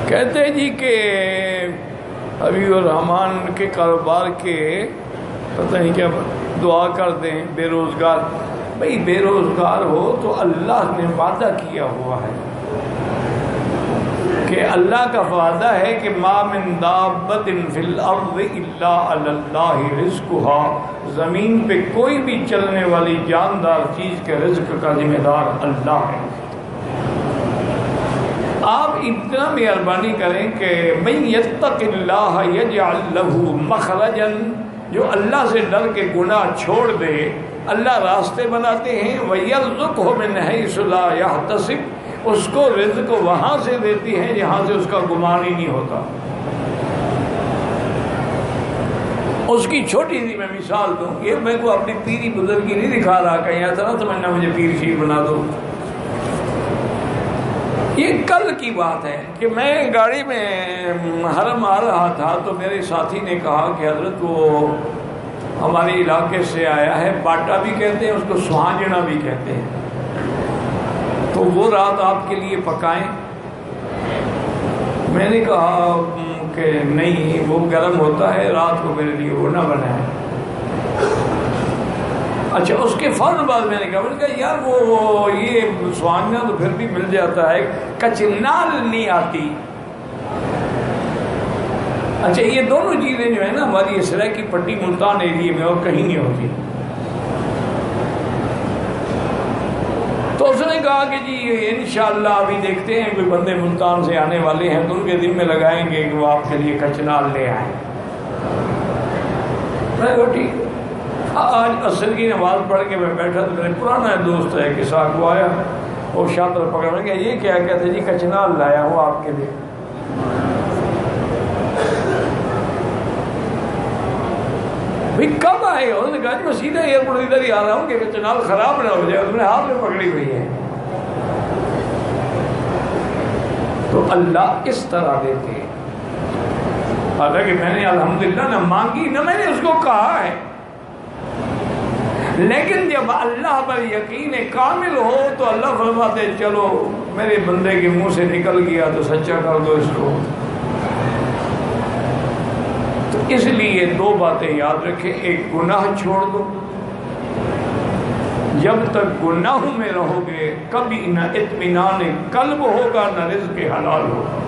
کہتے ہیں جی کہ حبیب الرحمان کے کاروبار کے پتہ نہیں کیا دعا کر دیں بے روزگار. بھئی بے روزگار ہو تو اللہ نے وعدہ کیا ہوا ہے کہ اللہ کا وعدہ ہے کہ ما من دابۃ فی الارض الا علی اللہ رزقها. زمین پہ کوئی بھی چلنے والی جاندار چیز کے رزق کا ذمہ دار اللہ ہے. آپ اتنا مہربانی کریں کہ من یتق اللہ یجعل لہ مخرجا. جو اللہ سے ڈر کے گناہ چھوڑ دے اللہ راستے بناتے ہیں. وَيَرْزُقْهُ مِنْ حَيْثُ لَا يَحْتَسِبُ. اس کو رزق وہاں سے دیتی ہیں جہاں سے اس کا گمان ہی نہیں ہوتا. اس کی چھوٹی سی میں مثال دوں. یہ میں کو اپنی پیری بزرگی نہیں دکھا رہا کہیں ایسا نہ سمجھنا مجھے پیر شیر بنا دو. یہ کل کی بات ہے کہ میں گاڑی میں حرم آ رہا تھا تو میرے ساتھی نے کہا کہ حضرت وہ ہمارے علاقے سے آیا ہے, باٹا بھی کہتے ہیں اس کو, سہانجنا بھی کہتے ہیں, تو وہ رات آپ کے لیے پکائیں. میں نے کہا کہ نہیں وہ گرم ہوتا ہے, رات کو میرے لیے وہ نہ بنائیں. اچھا اس کے فوراً بعد میں نے کہا یار وہ یہ سہانجنا تو پھر بھی مل جاتا ہے, کچنال نہیں آتی. اچھا یہ دونوں چیزیں جو ہے نا ہماری اسرائیل کی پٹی ملتان ایریے میں اور کہیں نہیں ہوتی. تو اس نے کہا کہ جی انشاءاللہ ابھی دیکھتے ہیں کوئی بندے ملتان سے آنے والے ہیں تو ان کے دن میں لگائیں گے کہ وہ آپ کے لیے کچنال لے آئیں. میں کہا ٹھیک. آج عصر کی نماز پڑھ کے میں بیٹھا تو میرے پرانا دوست ہے کہ ساتھ وہ آیا, وہ شاطر پکڑ گیا, یہ کیا کہتے جی کچنال لایا ہوں آپ کے لیے. بھئی کب آئے ہو؟ انہوں نے کہا جی میں سیدھا ایئرپورٹ ادھر ہی آ رہا ہوں کہ کچنال خراب نہ ہو جائے, تم نے ہاتھ میں پکڑی ہوئی ہے. تو اللہ اس طرح دیتے ہیں. حالانکہ میں نے الحمدللہ نہ مانگی نہ میں نے اس کو کہا ہے, لیکن جب اللہ پر یقین کامل ہو تو اللہ فرماتے چلو میرے بندے کے منہ سے نکل گیا تو سچا کر دو اس کو. تو اس لیے دو باتیں یاد رکھیں. ایک گناہ چھوڑ دو, جب تک گناہوں میں رہو گے کبھی نہ اطمینان قلب ہوگا نہ رزق حلال ہوگا.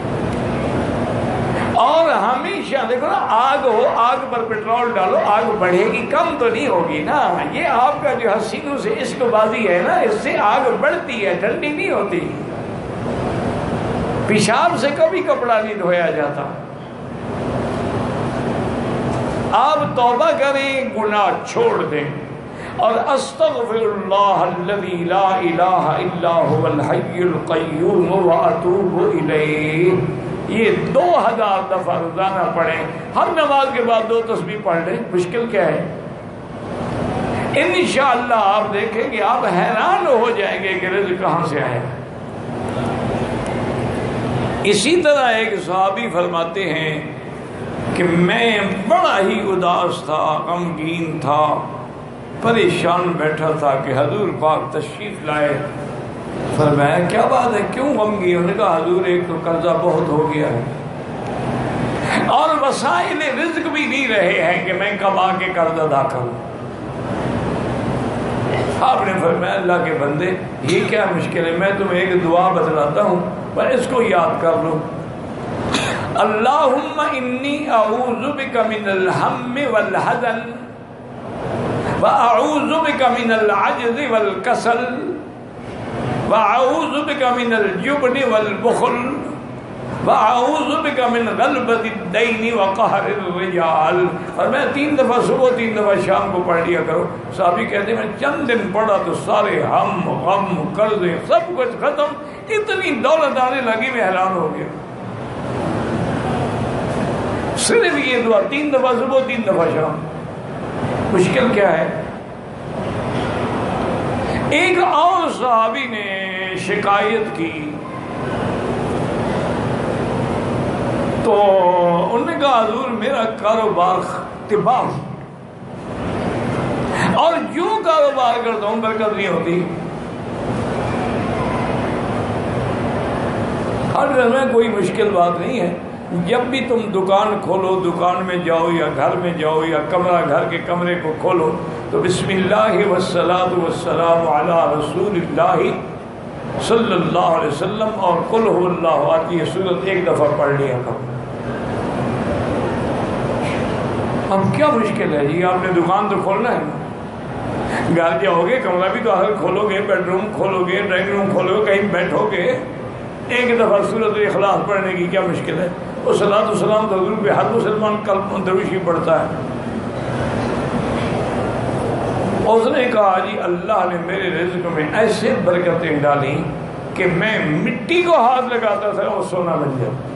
اور ہمیشہ دیکھو نا, آگ ہو آگ پر پیٹرول ڈالو آگ بڑھے گی, کم تو نہیں ہوگی نا. یہ آپ کا جو حسینوں سے عشق بازی ہے نا اس سے آگ بڑھتی ہے, ٹھنڈی نہیں ہوتی. پیشاب سے کبھی کپڑا نہیں دھویا جاتا. آپ توبہ کریں, گناہ چھوڑ دیں, اور استغفر اللہ الذی لا الہ الا هو الحی القیوم واتوب الیہ. یہ 2000 دفعہ روزانہ پڑھیں. ہر نماز کے بعد 2 تسبیح پڑھ لیں, مشکل کیا ہے. انشاءاللہ آپ دیکھیں کہ آپ حیران ہو جائیں گے کہ رزق کہاں سے آئے. اسی طرح ایک صحابی فرماتے ہیں کہ میں بڑا ہی اداس تھا, غمگین تھا, پریشان بیٹھا تھا کہ حضور پاک تشریف لائے. فرمایا کیا بات ہے, کیوں غمگین؟ انہوں نے کہا حضور ایک تو قرضہ بہت ہو گیا ہے اور وسائل رزق بھی نہیں رہے ہیں کہ میں کب آ کے قرض ادا کروں. آپ نے فرمایا اللہ کے بندے یہ کیا مشکل ہے, میں تمہیں ایک دعا بتلاتا ہوں پر اس کو یاد کر لو. اللہم انی اعوذ بک من الہم والحزن واعوذ بک من العجز والکسل وَأَعُوذُ بِكَ مِنَ الْجُبْنِ وَالْبُخْلِ وَأَعُوذُ بِكَ مِنْ غَلْبَةِ الدَّيْنِ وَقَهْرِ الرِّجَالِ. اور میں 3 دفعہ صبح 3 دفعہ شام کو پڑھ لیا کرو. صحابی کہتے ہیں میں چند دن پڑھا تو سارے ہم غم قرضے سب کچھ ختم, اتنی دولت آنے لگی میں حیران ہو گیا. صرف یہ دعا 3 دفعہ صبح 3 دفعہ شام, مشکل کیا ہے. ایک اور صحابی نے شکایت کی تو انہوں نے کہا حضور میرا کاروبار تباہ اور جو کاروبار کرتا ہوں برکت نہیں ہوتی. ہر میں کوئی مشکل بات نہیں ہے. جب بھی تم دکان کھولو، دکان میں جاؤ یا گھر میں جاؤ یا کمرہ، گھر کے کمرے کو کھولو تو بسم اللہ والصلاۃ والسلام علی رسول اللہ صلی اللہ علیہ وسلم اور قل هو اللہ احد کی سورت ایک دفعہ پڑھ لیا کرو. اب کیا مشکل ہے جی؟ آپ نے دکان تو کھولنا ہے نا. گھر جاؤ گے، کمرہ بھی تو آخر کھولو گے، بیڈ روم کھولو گے، ڈرائنگ روم کھولو گے، کہیں بیٹھو گے، ایک دفعہ سورت اخلاص پڑھنے کی کیا مشکل ہے؟ اور صلاۃ والسلام تو حضور پہ ہر مسلمان کلمہ دروشی پڑھتا ہے. اس نے کہا جی اللہ نے میرے رزق میں ایسے برکتیں ڈالی کہ میں مٹی کو ہاتھ لگاتا تھا اور سونا بن جاتا.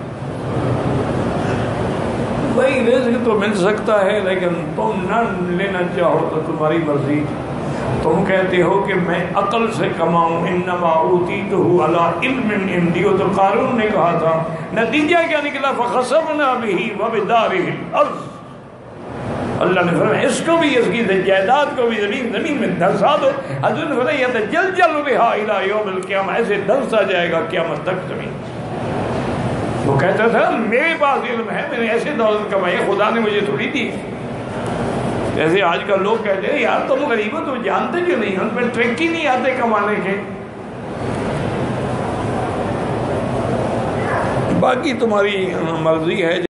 بھائی رزق تو مل سکتا ہے لیکن تم نہ لینا چاہو تو تمہاری مرضی. تم کہتے ہو کہ میں عقل سے کماؤں، انما اوتیتہ علی علم عندی. تو قارون نے کہا تھا، نتیجہ کیا نکلا؟ فخسفنا بہ وبدارہ الارض. اللہ نے فرمایا اس کو بھی، اس کی جائیداد کو بھی زمین میں دھسا دو. حضور نے فرمایا یتجلجل بہا الی یوم القیامہ، ایسے دھسا جائے گا قیامت تک زمین. وہ کہتا تھا میرے پاس علم ہے، میں نے ایسے دولت کمائی، خدا نے مجھے تھوڑی دی. جیسے آج کل لوگ کہتے ہیں یار تم غریب ہو، تم جانتے کیوں نہیں، ان پہ ٹرک ہی نہیں آتے کمانے کے. باقی تمہاری مرضی ہے.